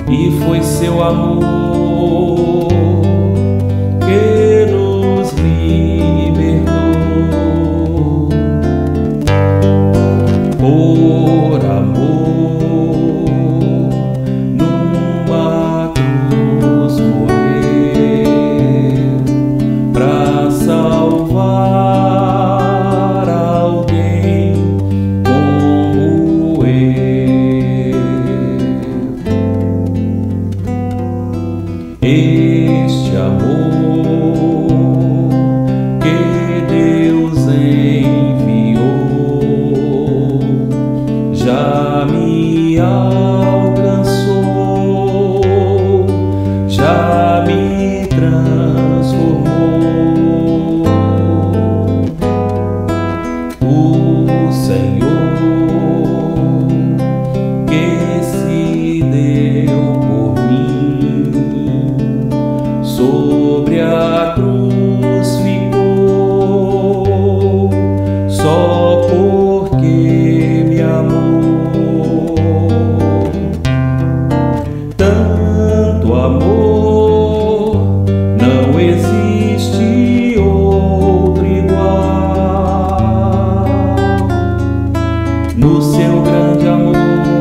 e foi seu amor que nos libertou. Por amor, numa cruz morreu pra salvar alguém como eu. Este amor que Deus enviou já me alcançou, já me transformou. O Senhor que se deu por mim sobre a cruz ficou, só porque me amou. Tanto amor, não existe outro igual. No seu grande amor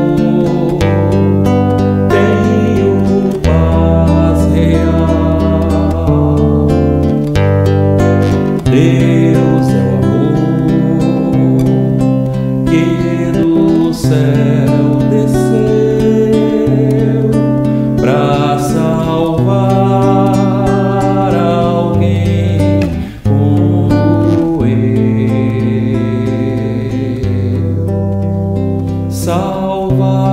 tenho paz real. Deus é o amor que do céu desceu pra salvar alguém como eu. Salvar